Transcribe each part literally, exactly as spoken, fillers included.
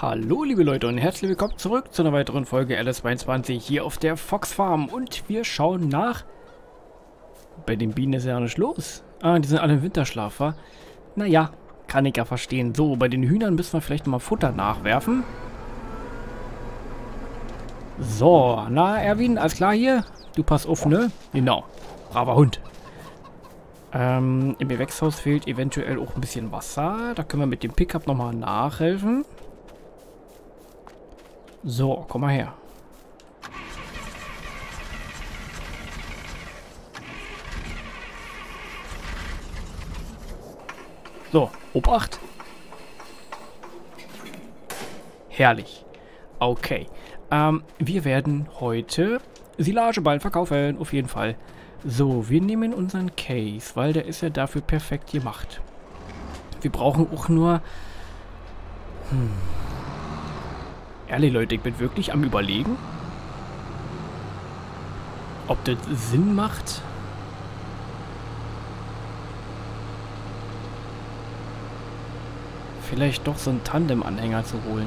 Hallo liebe Leute und herzlich willkommen zurück zu einer weiteren Folge L S zweiundzwanzig hier auf der Fox Farm. Und wir schauen nach... Bei den Bienen ist ja nicht los. Ah, die sind alle im Winterschlaf, wa? Naja, kann ich ja verstehen. So, bei den Hühnern müssen wir vielleicht nochmal Futter nachwerfen. So, na Erwin, alles klar hier? Du pass auf, ne? Genau, braver Hund. Ähm, im Gewächshaus fehlt eventuell auch ein bisschen Wasser. Da können wir mit dem Pickup nochmal nachhelfen. So, komm mal her. So, Obacht. Herrlich. Okay. Ähm, wir werden heute Silageballen verkaufen, auf jeden Fall. So, wir nehmen unseren Case, weil der ist ja dafür perfekt gemacht. Wir brauchen auch nur... Hm... Ehrlich, Leute, ich bin wirklich am Überlegen, ob das Sinn macht. Vielleicht doch so einen Tandem-Anhänger zu holen.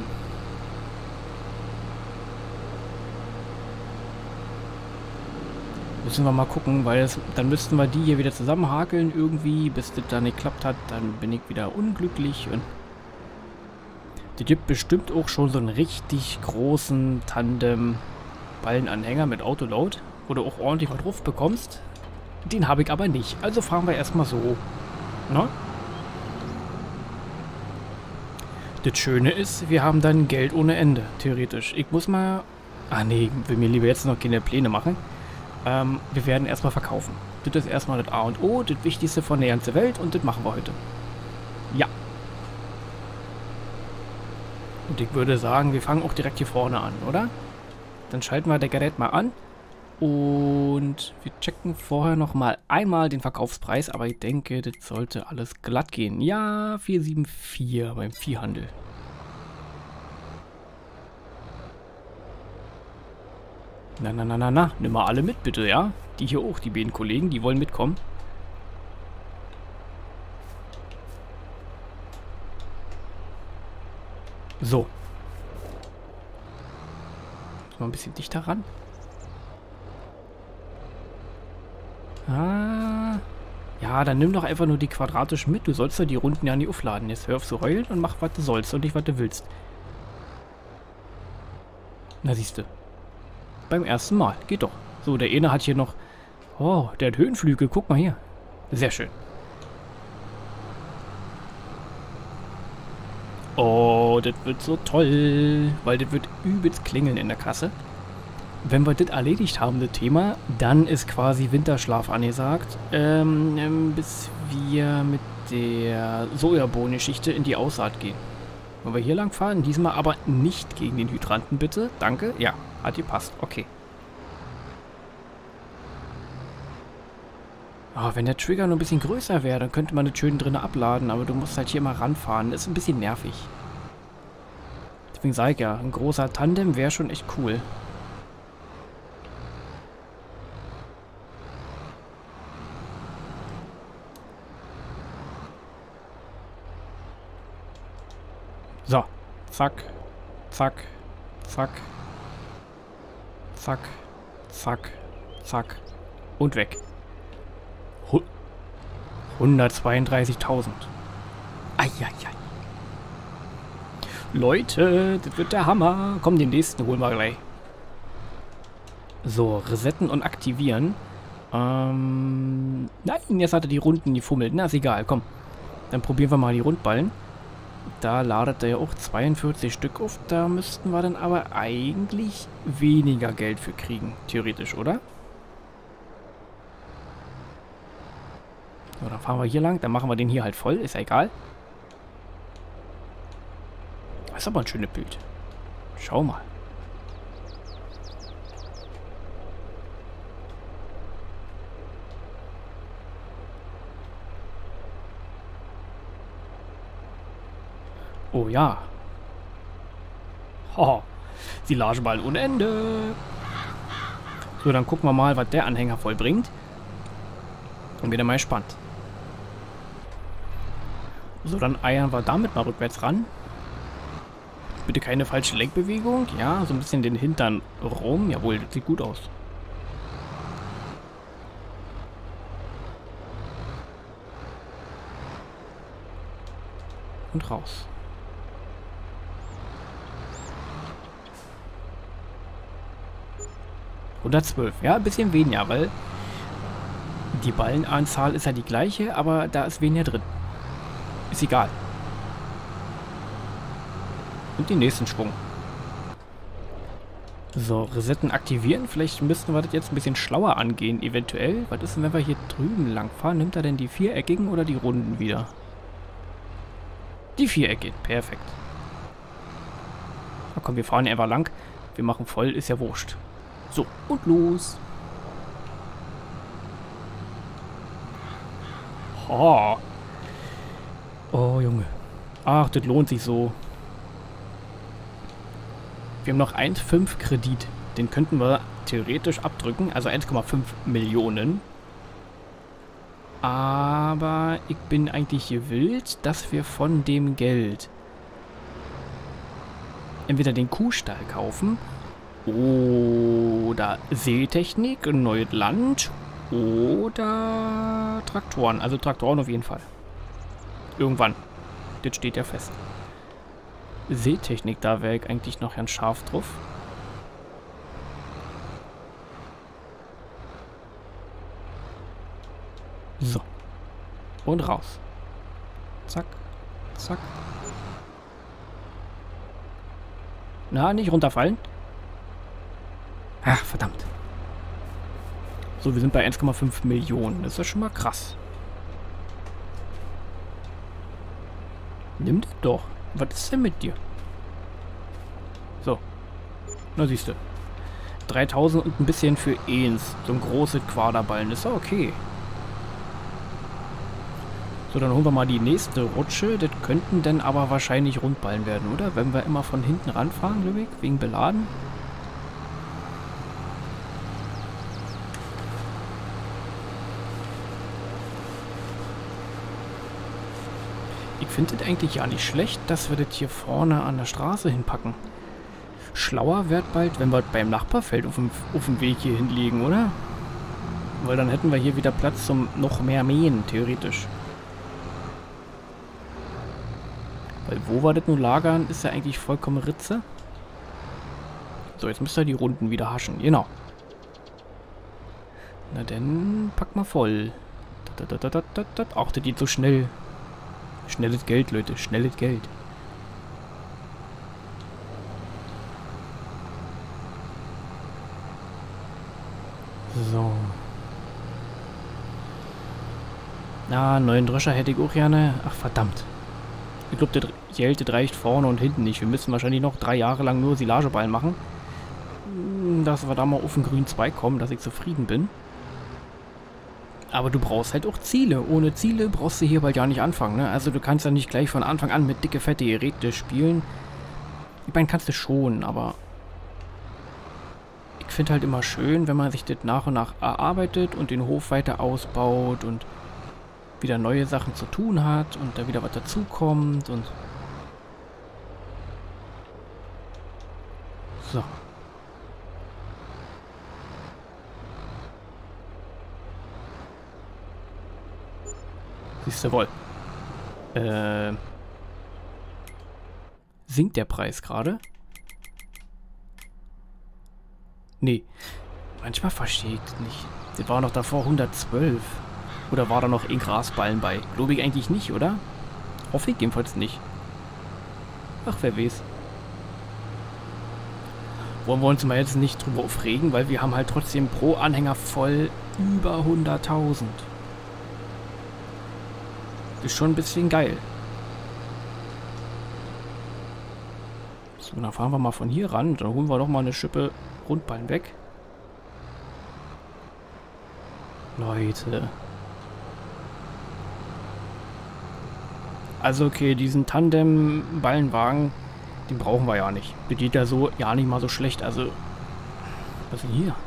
Müssen wir mal gucken, weil es, dann müssten wir die hier wieder zusammenhakeln irgendwie, bis das dann nicht geklappt hat. Dann bin ich wieder unglücklich und... Die gibt bestimmt auch schon so einen richtig großen Tandem-Ballenanhänger mit Autoload, wo du auch ordentlich was drauf bekommst. Den habe ich aber nicht. Also fahren wir erstmal so. Na? Das Schöne ist, wir haben dann Geld ohne Ende, theoretisch. Ich muss mal... Ah nee, ich will mir lieber jetzt noch keine Pläne machen. Ähm, wir werden erstmal verkaufen. Das ist erstmal das A und O, das Wichtigste von der ganzen Welt und das machen wir heute. Ja. Und ich würde sagen, wir fangen auch direkt hier vorne an, oder? Dann schalten wir das Gerät mal an. Und wir checken vorher noch mal einmal den Verkaufspreis. Aber ich denke, das sollte alles glatt gehen. Ja, vier sieben vier beim Viehhandel. Na, na, na, na, na. Nimm mal alle mit, bitte, ja? Die hier auch, die beiden Kollegen, die wollen mitkommen. So. Mal ein bisschen dichter ran. Ah. Ja, dann nimm doch einfach nur die quadratisch mit. Du sollst ja die Runden ja nicht aufladen. Jetzt hör auf zu heulen und mach, was du sollst und nicht, was du willst. Na, siehst du. Beim ersten Mal. Geht doch. So, der eine hat hier noch... Oh, der hat Höhenflügel. Guck mal hier. Sehr schön. Oh, das wird so toll, weil das wird übelst klingeln in der Kasse. Wenn wir das erledigt haben, das Thema, dann ist quasi Winterschlaf angesagt, ähm, ähm, bis wir mit der Sojabohnengeschichte in die Aussaat gehen. Wollen wir hier lang fahren? Diesmal aber nicht gegen den Hydranten, bitte. Danke. Ja, hat gepasst. Okay. Oh, wenn der Trigger nur ein bisschen größer wäre, dann könnte man das schön drinnen abladen, aber du musst halt hier mal ranfahren. Das ist ein bisschen nervig. Deswegen sage ich ja, ein großer Tandem wäre schon echt cool. So. Zack. Zack. Zack. Zack. Zack. Zack. Und weg. hundertzweiunddreißigtausend. Eieiei. Leute, das wird der Hammer. Komm, den nächsten holen wir gleich. So, resetten und aktivieren. Ähm, nein, jetzt hat er die Runden gefummelt. Na, ist egal, komm. Dann probieren wir mal die Rundballen. Da ladet er ja auch zweiundvierzig Stück auf. Da müssten wir dann aber eigentlich weniger Geld für kriegen. Theoretisch, oder? So, dann fahren wir hier lang. Dann machen wir den hier halt voll. Ist ja egal. Das ist aber ein schönes Bild. Schau mal. Oh ja. Haha. Silageball ohne Ende. So, dann gucken wir mal, was der Anhänger vollbringt. Und wieder mal gespannt. So, dann eiern wir damit mal rückwärts ran. Bitte keine falsche Lenkbewegung. Ja, so ein bisschen den Hintern rum. Jawohl, das sieht gut aus. Und raus. hundertzwölf. Ja, ein bisschen weniger, weil die Ballenanzahl ist ja die gleiche, aber da ist weniger drin. Ist egal. Und den nächsten Schwung. So, Resetten aktivieren. Vielleicht müssten wir das jetzt ein bisschen schlauer angehen, eventuell. Was ist denn, wenn wir hier drüben lang fahren? Nimmt er denn die viereckigen oder die runden wieder? Die viereckigen. Perfekt. Na komm, wir fahren einfach lang. Wir machen voll, ist ja wurscht. So, und los. Oh. Oh, Junge. Ach, das lohnt sich so. Wir haben noch eins Komma fünf Kredit. Den könnten wir theoretisch abdrücken. Also eins Komma fünf Millionen. Aber ich bin eigentlich gewillt, dass wir von dem Geld entweder den Kuhstall kaufen oder Seetechnik, ein neues Land oder Traktoren. Also Traktoren auf jeden Fall. Irgendwann. Das steht ja fest. Seetechnik, da wäre ich eigentlich noch ganz scharf drauf. So. Und raus. Zack. Zack. Na, nicht runterfallen. Ach, verdammt. So, wir sind bei eins Komma fünf Millionen. Das ist ja schon mal krass. Nimm das doch. Was ist denn mit dir? So. Na, siehst du. dreitausend und ein bisschen für eins. So ein großes Quaderballen. Ist ja okay. So, dann holen wir mal die nächste Rutsche. Das könnten dann aber wahrscheinlich Rundballen werden, oder? Wenn wir immer von hinten ranfahren, Lübeck, wegen Beladen. Ich finde es eigentlich ja nicht schlecht, dass wir das hier vorne an der Straße hinpacken. Schlauer wird bald, wenn wir beim Nachbarfeld auf dem, auf dem Weg hier hinlegen, oder? Weil dann hätten wir hier wieder Platz zum noch mehr mähen, theoretisch. Weil wo wir das nun lagern, ist ja eigentlich vollkommen Ritze. So, jetzt müsst ihr die Runden wieder haschen. Genau. Na dann, pack mal voll. Auch das geht so schnell. Schnelles Geld, Leute. Schnelles Geld. So. Na, einen neuen Drescher hätte ich auch gerne. Ach, verdammt. Ich glaube, der Geld, das reicht vorne und hinten nicht. Wir müssen wahrscheinlich noch drei Jahre lang nur Silageballen machen. Dass wir da mal auf den grünen Zweig kommen, dass ich zufrieden bin. Aber du brauchst halt auch Ziele. Ohne Ziele brauchst du hier bald ja nicht anfangen, ne? Also du kannst ja nicht gleich von Anfang an mit dicke, fette Geräte spielen. Ich meine, kannst du schon, aber ich finde halt immer schön, wenn man sich das nach und nach erarbeitet und den Hof weiter ausbaut und wieder neue Sachen zu tun hat und da wieder was dazukommt und so. Siehst du wohl. Äh, sinkt der Preis gerade? Nee. Manchmal verstehe ich es nicht. Das war noch davor hundertzwölf. Oder war da noch ein Grasballen bei? Glaube ich eigentlich nicht, oder? Hoffe ich jedenfalls nicht. Ach, wer weiß. Wollen wir uns mal jetzt nicht drüber aufregen, weil wir haben halt trotzdem pro Anhänger voll über hunderttausend. Ist schon ein bisschen geil. So, dann fahren wir mal von hier ran. Dann holen wir doch mal eine Schippe Rundballen weg. Leute. Also okay, diesen Tandem-Ballenwagen, den brauchen wir ja nicht. Der geht ja so, ja nicht mal so schlecht. Also, was ist denn hier?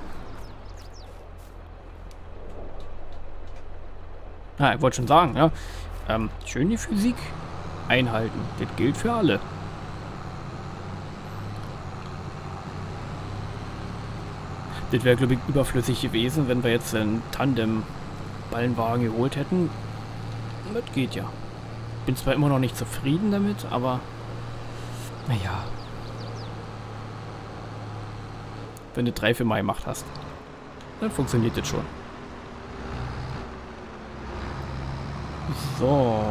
Na, ich wollte schon sagen, ja. Ähm, schön die Physik einhalten. Das gilt für alle. Das wäre, glaube ich, überflüssig gewesen, wenn wir jetzt einen Tandem-Ballenwagen geholt hätten. Das geht ja. Bin zwar immer noch nicht zufrieden damit, aber naja. Wenn du drei für Mai Macht hast, dann funktioniert das schon. So.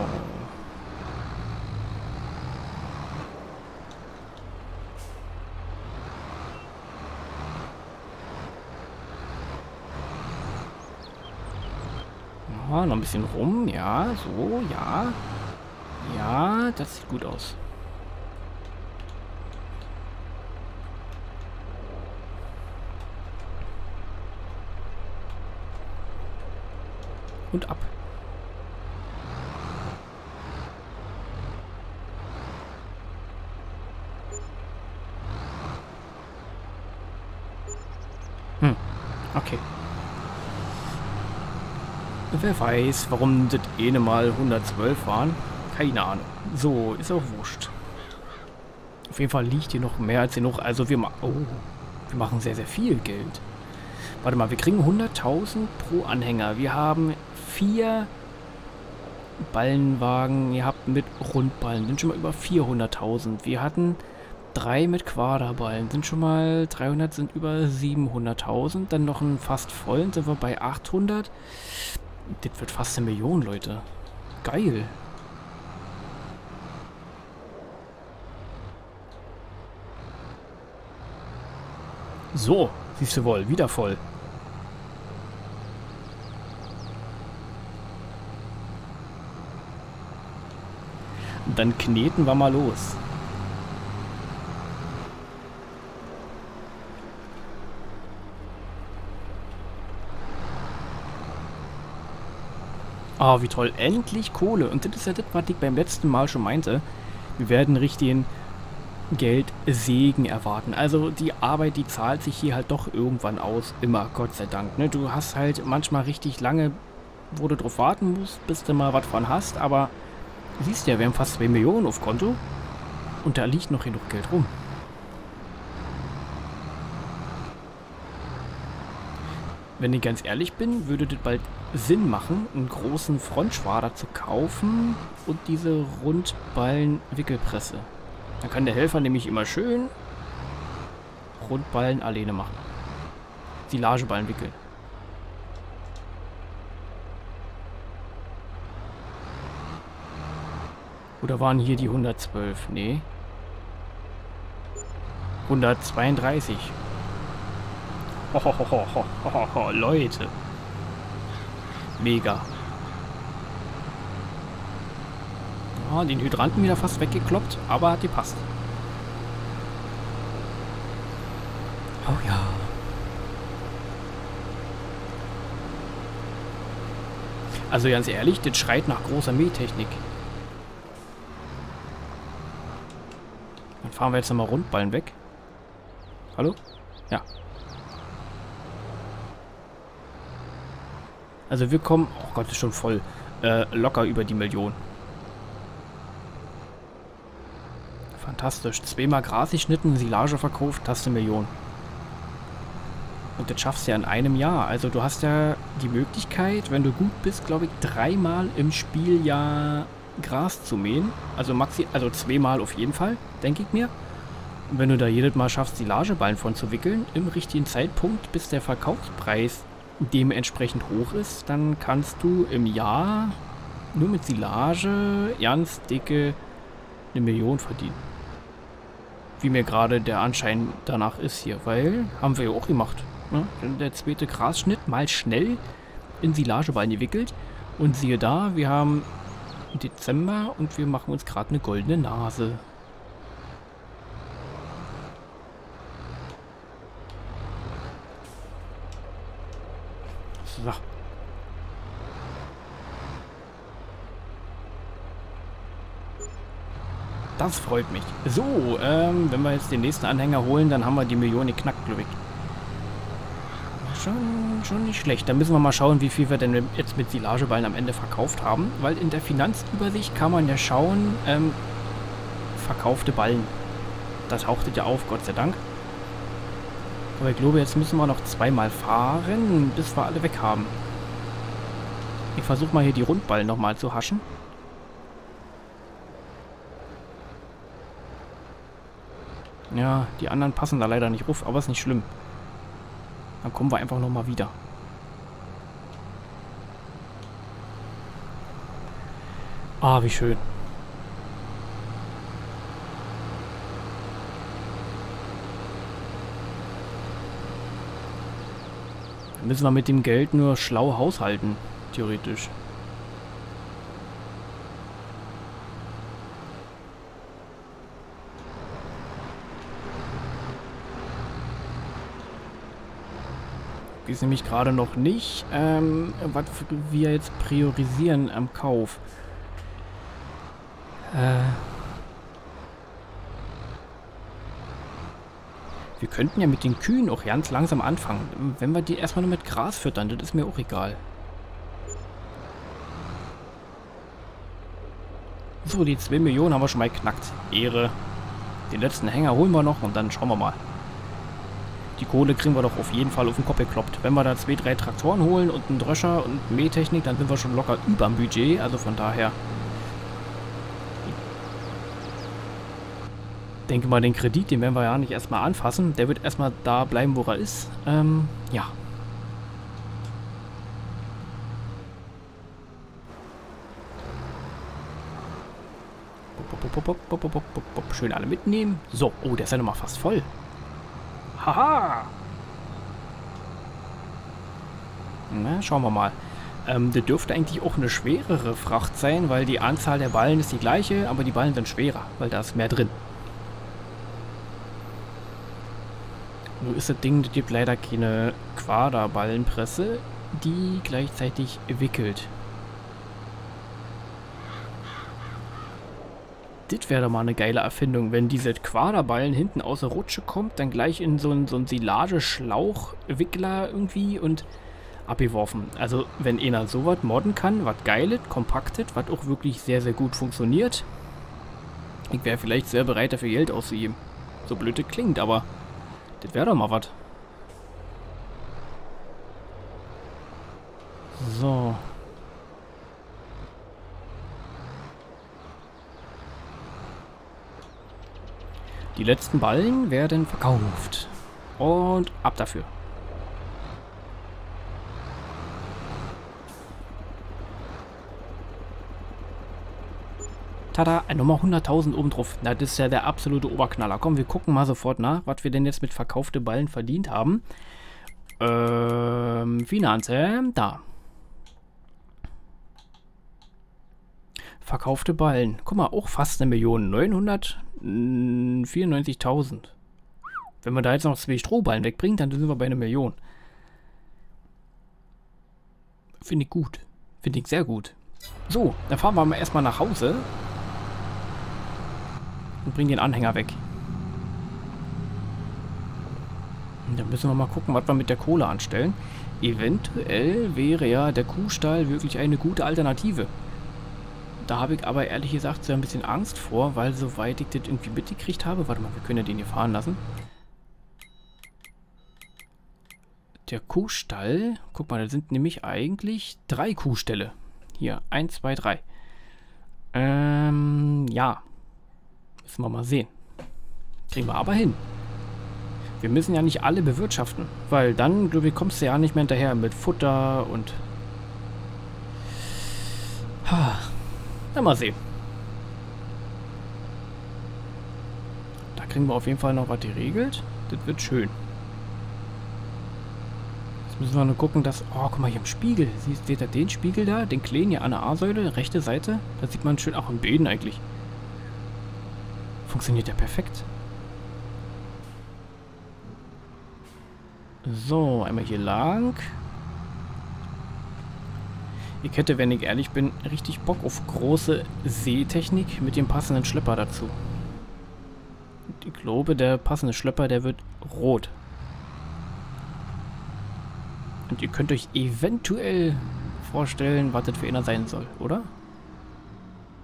Ja, noch ein bisschen rum. Ja, so, ja. Ja, das sieht gut aus. Und ab. Hm, okay. Wer weiß, warum das eine mal hundertzwölf waren. Keine Ahnung. So, ist auch wurscht. Auf jeden Fall liegt hier noch mehr als genug. Also wir, ma oh, wir machen sehr, sehr viel Geld. Warte mal, wir kriegen hunderttausend pro Anhänger. Wir haben vier Ballenwagen. Ihr habt mit Rundballen. Sind schon mal über vierhunderttausend. Wir hatten drei mit Quaderballen. Sind schon mal dreihundert, sind über siebenhunderttausend. Dann noch einen fast vollen. Sind wir bei achthundert. Das wird fast eine Million, Leute. Geil. So, siehst du wohl, wieder voll. Und dann kneten wir mal los. Ah, wie toll. Endlich Kohle. Und das ist ja das, was ich beim letzten Mal schon meinte. Wir werden richtigen Geldsegen erwarten. Also die Arbeit, die zahlt sich hier halt doch irgendwann aus. Immer, Gott sei Dank. Ne? Du hast halt manchmal richtig lange, wo du drauf warten musst, bis du mal was von hast. Aber siehst ja, wir haben fast zwei Millionen auf Konto. Und da liegt noch genug Geld rum. Wenn ich ganz ehrlich bin, würde das bald Sinn machen, einen großen Frontschwader zu kaufen und diese Rundballen-Wickelpresse. Dann kann der Helfer nämlich immer schön Rundballen alleine machen. Silageballen wickeln. Oder waren hier die hundertzwölf? Nee. hundertzweiunddreißig. Hohohoho, Leute. Mega. Ja, den Hydranten wieder fast weggekloppt, aber hat gepasst. Oh ja. Also ganz ehrlich, das schreit nach großer Mähtechnik. Dann fahren wir jetzt nochmal Rundballen weg. Hallo? Ja. Also wir kommen, oh Gott, ist schon voll, äh, locker über die Million. Fantastisch. Zweimal Gras geschnitten, Silage verkauft, hast du Million. Und das schaffst du ja in einem Jahr. Also du hast ja die Möglichkeit, wenn du gut bist, glaube ich, dreimal im Spieljahr Gras zu mähen. Also maxi, also zweimal auf jeden Fall, denke ich mir. Und wenn du da jedes Mal schaffst, Silageballen von zu wickeln, im richtigen Zeitpunkt, bis der Verkaufspreis dementsprechend hoch ist, dann kannst du im Jahr nur mit Silage ganz dicke eine Million verdienen. Wie mir gerade der Anschein danach ist hier, weil haben wir ja auch gemacht. Ne? Der zweite Grasschnitt mal schnell in Silageballen gewickelt und siehe da, wir haben Dezember und wir machen uns gerade eine goldene Nase. So. Das freut mich. So, ähm, wenn wir jetzt den nächsten Anhänger holen, dann haben wir die Million geknackt, glaube ich. Schon, schon nicht schlecht. Da müssen wir mal schauen, wie viel wir denn jetzt mit Silageballen am Ende verkauft haben. Weil in der Finanzübersicht kann man ja schauen, ähm, verkaufte Ballen. Das tauchte ja auf, Gott sei Dank. Aber ich glaube, jetzt müssen wir noch zweimal fahren, bis wir alle weg haben. Ich versuche mal hier die Rundballen nochmal zu haschen. Ja, die anderen passen da leider nicht ruf, aber ist nicht schlimm. Dann kommen wir einfach nochmal wieder. Ah, wie schön. Dann müssen wir mit dem Geld nur schlau haushalten, theoretisch. Ist nämlich gerade noch nicht, ähm, was wir jetzt priorisieren am Kauf. Äh, wir könnten ja mit den Kühen auch ganz langsam anfangen. Wenn wir die erstmal nur mit Gras füttern, das ist mir auch egal. So, die zwei Millionen haben wir schon mal geknackt. Ehre. Den letzten Hänger holen wir noch und dann schauen wir mal. Die Kohle kriegen wir doch auf jeden Fall auf den Kopf gekloppt. Wenn wir da zwei, drei Traktoren holen und einen Drescher und Mähtechnik, dann sind wir schon locker überm Budget. Also von daher... Ich denke mal, den Kredit, den werden wir ja nicht erstmal anfassen. Der wird erstmal da bleiben, wo er ist. Ähm, ja. Schön alle mitnehmen. So, oh, der ist ja nochmal fast voll. Haha! Na, schauen wir mal. Ähm, das dürfte eigentlich auch eine schwerere Fracht sein, weil die Anzahl der Ballen ist die gleiche, aber die Ballen sind schwerer, weil da ist mehr drin. Nur ist das Ding, das gibt leider keine Quaderballenpresse, die gleichzeitig wickelt. Das wäre doch mal eine geile Erfindung, wenn diese Quaderballen hinten aus der Rutsche kommt, dann gleich in so einen so Silageschlauchwickler irgendwie und abgeworfen. Also wenn einer sowas modden kann, was geiles, kompaktes, was auch wirklich sehr, sehr gut funktioniert, ich wäre vielleicht sehr bereit dafür Geld auszugeben. So blöd das klingt, aber das wäre doch mal was. So. Die letzten Ballen werden verkauft. Und ab dafür. Tada, nochmal hunderttausend oben drauf. Na, das ist ja der absolute Oberknaller. Komm, wir gucken mal sofort nach, was wir denn jetzt mit verkaufte Ballen verdient haben. Ähm, Finanzen, da. Verkaufte Ballen. Guck mal, auch fast eine Million. neunhundertvierundneunzigtausend. Wenn man da jetzt noch zwei Strohballen wegbringt, dann sind wir bei einer Million. Finde ich gut. Finde ich sehr gut. So, dann fahren wir mal erstmal nach Hause. Und bringen den Anhänger weg. Und dann müssen wir mal gucken, was wir mit der Kohle anstellen. Eventuell wäre ja der Kuhstall wirklich eine gute Alternative. Da habe ich aber ehrlich gesagt so ein bisschen Angst vor, weil soweit ich das irgendwie mitgekriegt habe... Warte mal, wir können ja den hier fahren lassen. Der Kuhstall... Guck mal, da sind nämlich eigentlich drei Kuhställe. Hier, eins, zwei, drei. Ähm, ja. Müssen wir mal sehen. Kriegen wir aber hin. Wir müssen ja nicht alle bewirtschaften, weil dann, glaube ich, kommst du ja nicht mehr hinterher mit Futter und... Ha... Na, mal sehen. Da kriegen wir auf jeden Fall noch was geregelt. Das wird schön. Jetzt müssen wir nur gucken, dass... Oh, guck mal hier im Spiegel. Siehst, seht ihr den Spiegel da? Den kleinen hier an der A-Säule, rechte Seite. Da sieht man schön... Auch im Böden eigentlich. Funktioniert ja perfekt. So, einmal hier lang. Ich hätte, wenn ich ehrlich bin, richtig Bock auf große Seetechnik mit dem passenden Schlepper dazu. Und ich glaube, der passende Schlepper, der wird rot. Und ihr könnt euch eventuell vorstellen, was das für einer sein soll, oder?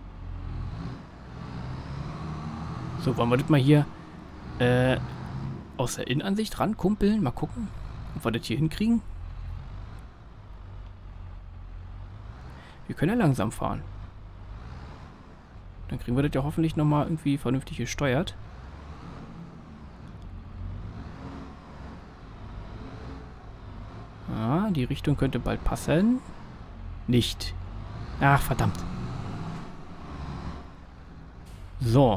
So, wollen wir das mal hier äh, aus der Innenansicht rankumpeln. Mal gucken, ob wir das hier hinkriegen. Wir können ja langsam fahren. Dann kriegen wir das ja hoffentlich nochmal irgendwie vernünftig gesteuert. Ja, die Richtung könnte bald passen. Nicht. Ach, verdammt. So.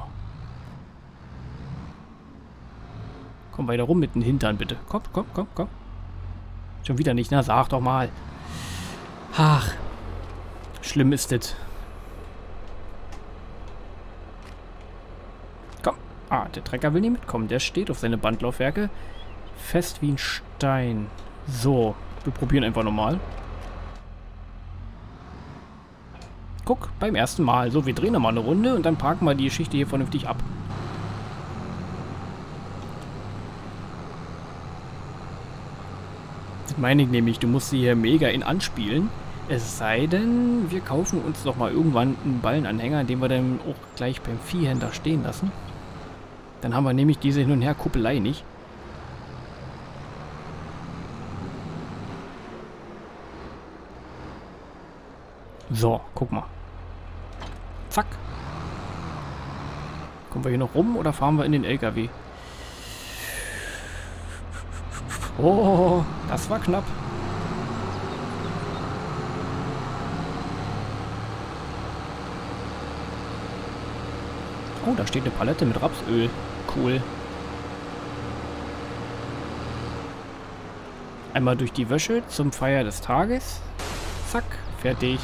Komm weiter rum mit den Hintern, bitte. Komm, komm, komm, komm. Schon wieder nicht, na, sag doch mal. Ach. Schlimm ist das. Komm. Ah, der Trecker will nicht mitkommen. Der steht auf seine Bandlaufwerke. Fest wie ein Stein. So. Wir probieren einfach nochmal. Guck, beim ersten Mal. So, wir drehen nochmal eine Runde und dann parken wir die Geschichte hier vernünftig ab. Das meine ich nämlich, du musst sie hier mega in anspielen. Es sei denn, wir kaufen uns doch mal irgendwann einen Ballenanhänger, den wir dann auch gleich beim Viehhändler stehen lassen. Dann haben wir nämlich diese Hin- und Her-Kuppelei nicht. So, guck mal. Zack. Kommen wir hier noch rum oder fahren wir in den L K W? Oh, das war knapp. Oh, da steht eine Palette mit Rapsöl. Cool. Einmal durch die Wäsche zum Feier des Tages. Zack, fertig.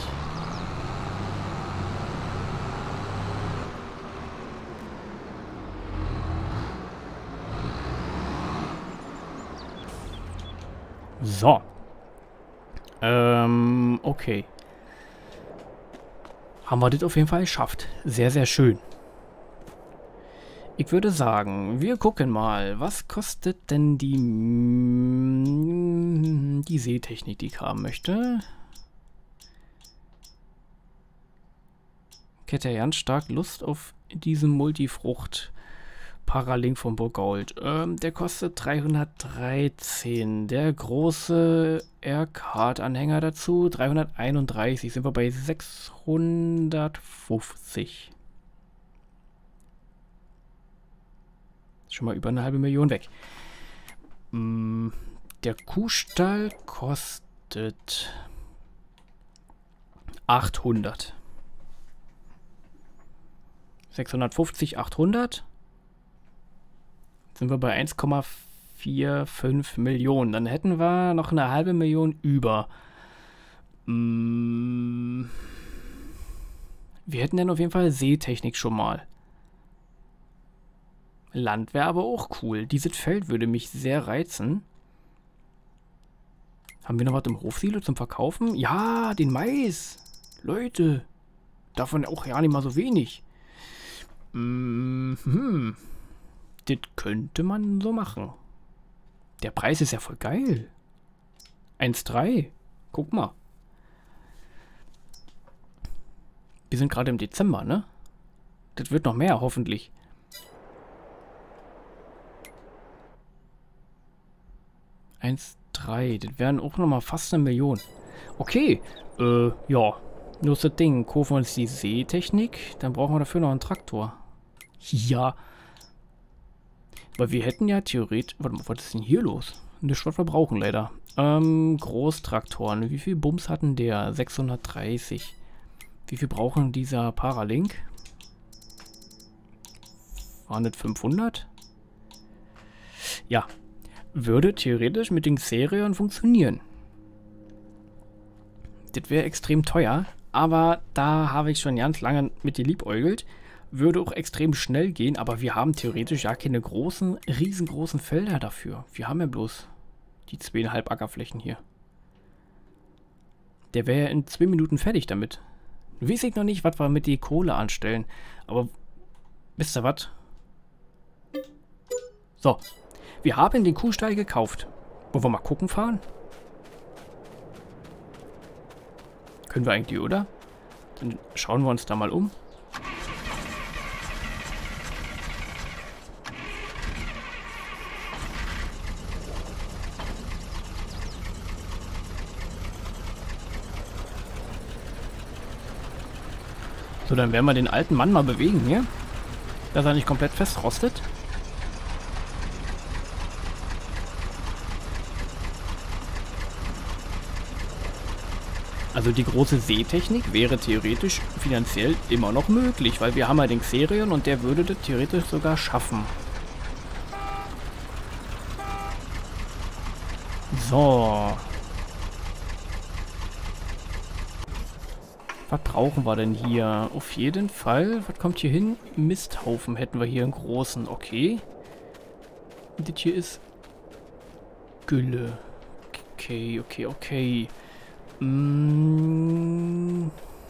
So. Ähm, okay. Haben wir das auf jeden Fall geschafft. Sehr, sehr schön. Ich würde sagen, wir gucken mal, was kostet denn die, die Seetechnik, die ich haben möchte. Ich hätte ja ganz stark Lust auf diesen Multifrucht Paralink von Burgold. Ähm, der kostet dreihundertdreizehn. Der große Aircard-Anhänger dazu dreihunderteinunddreißig. Sind wir bei sechshundertfünfzig. Schon mal über eine halbe Million weg. Mm, der Kuhstall kostet achthundert. sechshundertfünfzig, achthundert. Sind wir bei eins Komma fünfundvierzig Millionen. Dann hätten wir noch eine halbe Million über. Mm, wir hätten dann auf jeden Fall Seetechnik schon mal. Land wäre aber auch cool. Dieses Feld würde mich sehr reizen. Haben wir noch was im Hofsilo zum Verkaufen? Ja, den Mais. Leute. Davon auch ja nicht mal so wenig. Mhm. Das könnte man so machen. Der Preis ist ja voll geil. eins Komma drei. Guck mal. Wir sind gerade im Dezember, ne? Das wird noch mehr, hoffentlich. eins Komma drei. Das wären auch nochmal fast eine Million. Okay. Äh, ja. Nur das Ding. Kaufen wir uns die Seetechnik. Dann brauchen wir dafür noch einen Traktor. Ja. Weil wir hätten ja theoretisch... Warte mal, was ist denn hier los? Nicht, was wir brauchen, leider. Ähm, Großtraktoren. Wie viel Bums hatten der? sechshundertdreißig. Wie viel brauchen dieser Paralink? Waren das fünfhundert? Ja. Würde theoretisch mit den Xerion funktionieren. Das wäre extrem teuer, aber da habe ich schon ganz lange mit geliebäugelt. Würde auch extrem schnell gehen, aber wir haben theoretisch ja keine großen, riesengroßen Felder dafür. Wir haben ja bloß die zweieinhalb Ackerflächen hier. Der wäre ja in zwei Minuten fertig damit. Weiß ich noch nicht, was wir mit die Kohle anstellen, aber wisst ihr was? So. Wir haben den Kuhstall gekauft. Wollen wir mal gucken fahren? Können wir eigentlich, oder? Dann schauen wir uns da mal um. So, dann werden wir den alten Mann mal bewegen hier. Dass er nicht komplett festrostet. Also die große Seetechnik wäre theoretisch finanziell immer noch möglich, weil wir haben ja den Xerion und der würde das theoretisch sogar schaffen. So. Was brauchen wir denn hier? Auf jeden Fall. Was kommt hier hin? Misthaufen hätten wir hier einen großen. Okay. Und das hier ist Gülle. Okay, okay, okay. Hm.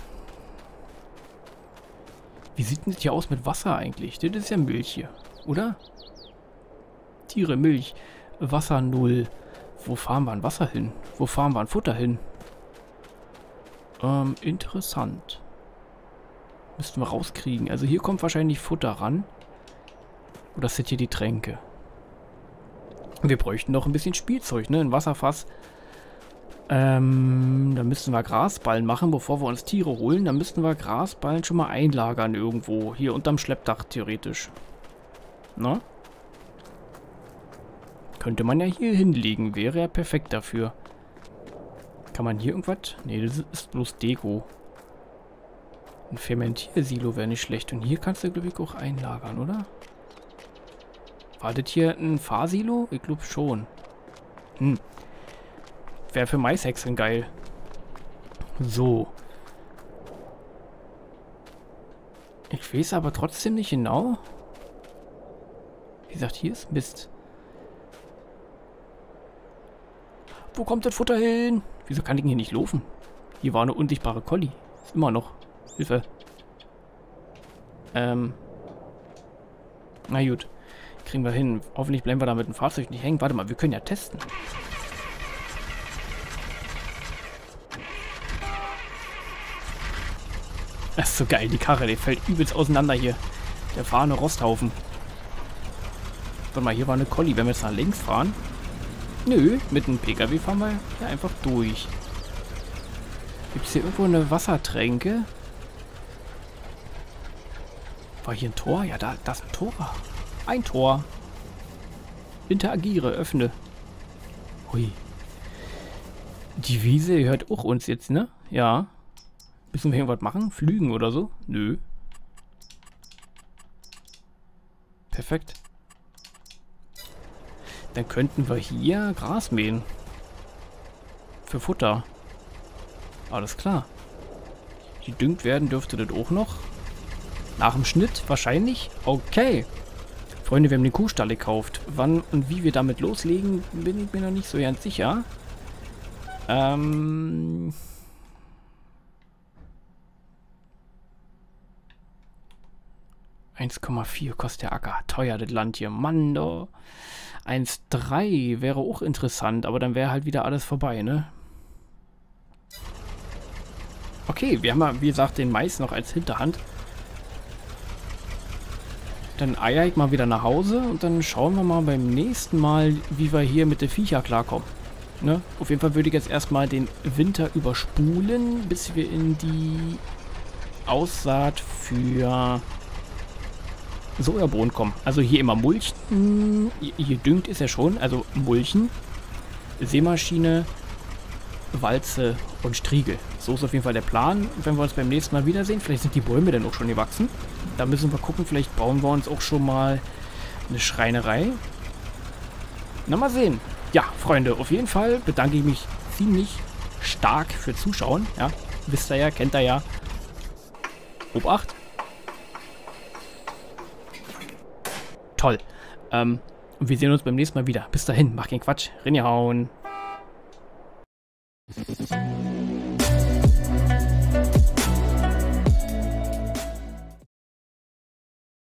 Wie sieht denn das hier aus mit Wasser eigentlich? Das ist ja Milch hier, oder? Tiere, Milch, Wasser null. Wo fahren wir an Wasser hin? Wo fahren wir an Futter hin? Ähm, interessant. Müssten wir rauskriegen. Also hier kommt wahrscheinlich Futter ran. Oder sind hier die Tränke? Wir bräuchten noch ein bisschen Spielzeug, ne? Ein Wasserfass. Ähm, da müssten wir Grasballen machen, bevor wir uns Tiere holen. Dann müssten wir Grasballen schon mal einlagern irgendwo. Hier unterm Schleppdach theoretisch. Na? Könnte man ja hier hinlegen. Wäre ja perfekt dafür. Kann man hier irgendwas? Ne, das ist bloß Deko. Ein Fermentiersilo wäre nicht schlecht. Und hier kannst du, glaube ich, auch einlagern, oder? War das hier ein Fahrsilo? Ich glaube schon. Hm. Wäre für Maishäckseln geil. So. Ich weiß aber trotzdem nicht genau. Wie gesagt, hier ist Mist. Wo kommt das Futter hin? Wieso kann ich hier nicht laufen? Hier war eine unsichtbare Collie. Ist immer noch. Hilfe. Ähm. Na gut. Kriegen wir hin. Hoffentlich bleiben wir da mit dem Fahrzeug nicht hängen. Warte mal, wir können ja testen. Das ist so geil, die Karre. Die fällt übelst auseinander hier. Der fahrende Rosthaufen. Warte mal, hier war eine Collie. Wenn wir jetzt nach links fahren. Nö, mit einem P K W fahren wir hier einfach durch. Gibt es hier irgendwo eine Wassertränke? War hier ein Tor? Ja, da, das ist ein Tor. Ein Tor. Interagiere, öffne. Hui. Die Wiese gehört auch uns jetzt, ne? Ja. Müssen wir irgendwas machen? Flügen oder so? Nö. Perfekt. Dann könnten wir hier Gras mähen. Für Futter. Alles klar. Gedüngt werden dürfte das auch noch. Nach dem Schnitt wahrscheinlich. Okay. Freunde, wir haben den Kuhstall gekauft. Wann und wie wir damit loslegen, bin ich mir noch nicht so ganz sicher. Ähm... eins Komma vier kostet der Acker. Teuer, das Land hier. Mann, do. eins Komma drei wäre auch interessant, aber dann wäre halt wieder alles vorbei, ne? Okay, wir haben ja, wie gesagt, den Mais noch als Hinterhand. Dann eier ich mal wieder nach Hause und dann schauen wir mal beim nächsten Mal, wie wir hier mit den Viecher klarkommen. Ne? Auf jeden Fall würde ich jetzt erstmal den Winter überspulen, bis wir in die Aussaat für Sojabohnen kommen. Also hier immer mulchen. Hier düngt ist ja schon. Also mulchen, Sämaschine, Walze und Striegel. So ist auf jeden Fall der Plan. Wenn wir uns beim nächsten Mal wiedersehen, vielleicht sind die Bäume dann auch schon gewachsen. Da müssen wir gucken. Vielleicht bauen wir uns auch schon mal eine Schreinerei. Na, mal sehen. Ja, Freunde, auf jeden Fall bedanke ich mich ziemlich stark für Zuschauen. Ja, wisst ihr ja, kennt ihr ja. Obacht. Toll. Ähm, und wir sehen uns beim nächsten Mal wieder. Bis dahin, mach keinen Quatsch. Rinnehauen.